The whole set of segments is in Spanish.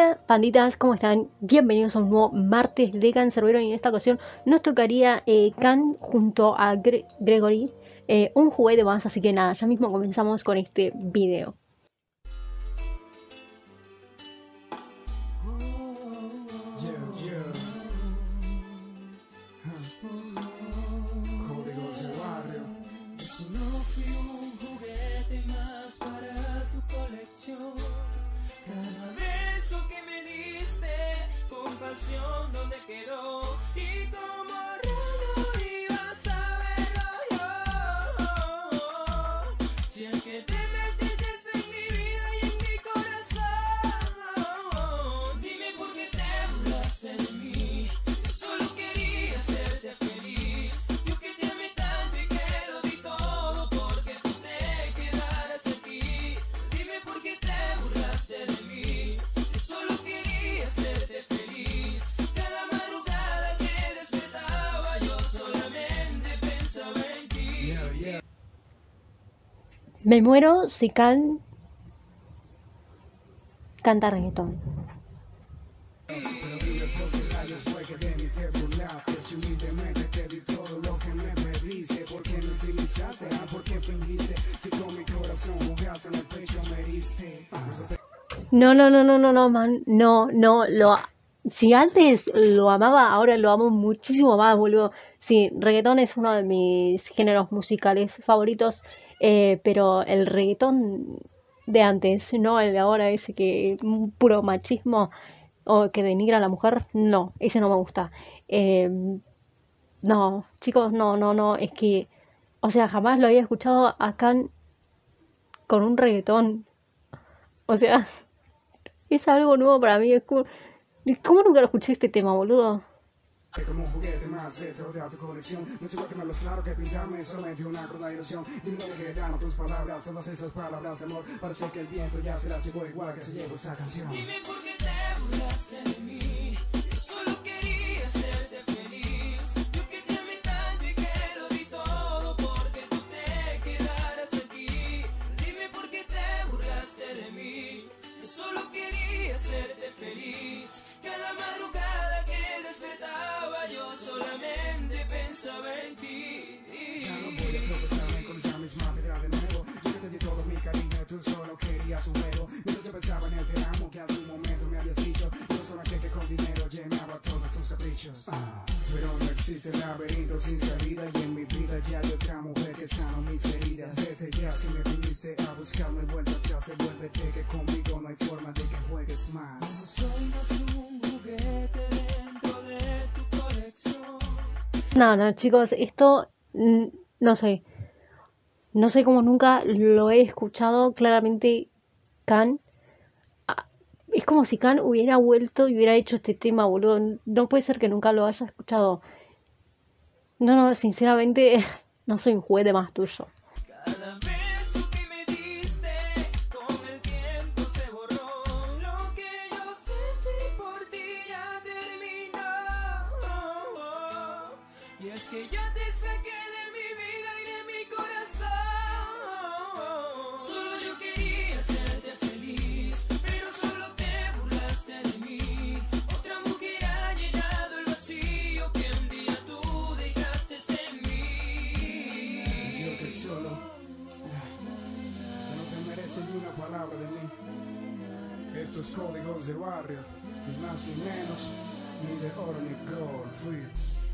Hola panditas, ¿cómo están? Bienvenidos a un nuevo martes de Cancerbero y en esta ocasión nos tocaría Can junto a Gregory, un juguete más, así que nada, ya mismo comenzamos con este video. ¿Dónde quedó? Y como raro ibas a verlo yo. Si es que te metiste en mi vida y en mi corazón, dime por qué te burlaste de mí. Yo solo quería hacerte feliz. Yo que te amé tanto y que lo di todo porque tú te quedaras aquí. Dime por qué te burlaste de mí. Yo solo quería hacerte feliz. Me muero si Can canta reggaetón. No, man, no, si antes lo amaba, ahora lo amo muchísimo más, boludo. Sí, reggaetón es uno de mis géneros musicales favoritos, pero el reggaetón de antes, no el de ahora, ese que puro machismo o que denigra a la mujer, no, ese no me gusta. No, chicos, no, es que, o sea, jamás lo había escuchado a Can con un reggaetón. O sea, es algo nuevo para mí, es como... ¿Cómo nunca lo escuché este tema, boludo? Como un juguete más dentro de tu colección. No es igual que me lo claro que pintarme solamente una cruda ilusión. Dime lo que dan tus palabras, todas esas palabras de amor. Parece que el viento ya se las llevó igual que se llevó esa canción. Dime por qué te burlaste de mí. Yo solo quería hacerte feliz. Yo que te amé tanto y que lo di todo porque tú te quedaras aquí. Dime por qué te burlaste de mí. Yo solo quería hacerte feliz. Cada madrugada que despertaba yo solamente pensaba en ti. Ya no voy a tropezarme con esa misma piedra de nuevo. Yo que te di todo mi cariño y tú solo querías un juego. Mientras yo pensaba en el te amo que hace un momento me habías dicho. Yo solo que con dinero llenaba todos tus caprichos. Pero no existe laberinto sin salida y en mi vida ya hay otra mujer que sanó mis heridas. Vete ya si me viniste a buscarme vuelta atrás. Devuélvete que conmigo no hay forma de que juegues más. No soy más un juguete dentro de tu colección. No, chicos, esto no sé. No sé cómo nunca lo he escuchado. Claramente, Can. Es como si Can hubiera vuelto y hubiera hecho este tema, boludo. No puede ser que nunca lo haya escuchado. No, sinceramente, no soy un juguete más tuyo. Cada beso que me diste, con el tiempo se borró. Lo que yo sentí por ti ya terminó. Y es que ya te saqué de mi vida y de mi corazón. Solo yo quería hacerte feliz, pero solo te burlaste de mí. Otra mujer ha llenado el vacío que un día tú dejaste en mí. Yo que solo no te mereces ni una palabra de mí. Estos códigos del barrio, ni más ni menos, ni de oro ni gold, free.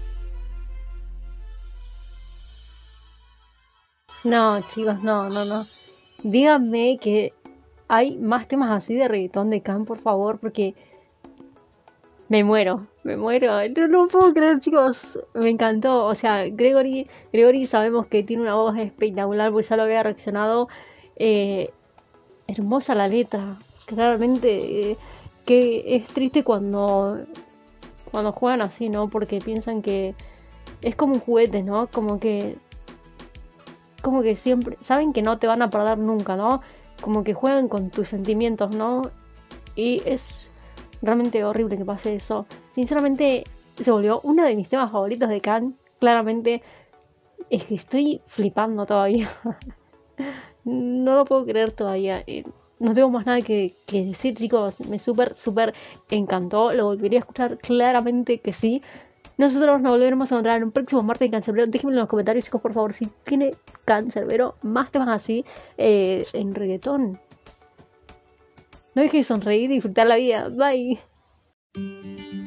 No, chicos, no. Díganme que hay más temas así de reggaetón de Can, por favor, porque me muero. No puedo creer, chicos, me encantó. O sea, Gregory sabemos que tiene una voz espectacular, pues ya lo había reaccionado. Hermosa la letra, claramente, que es triste cuando juegan así, ¿no? Porque piensan que es como un juguete, ¿no? Como que siempre saben que no te van a perder nunca, ¿no? Como que juegan con tus sentimientos, ¿no? Y es realmente horrible que pase eso. Sinceramente, se volvió uno de mis temas favoritos de Can. Claramente, es que estoy flipando todavía. No lo puedo creer todavía. no tengo más nada que decir, chicos. Me súper encantó. Lo volvería a escuchar, claramente que sí. Nosotros nos volveremos a encontrar en un próximo martes de Cancerbero. Déjenme en los comentarios, chicos, por favor, si tiene Cancerbero más temas así en reggaetón. No dejes de sonreír y disfrutar la vida. Bye.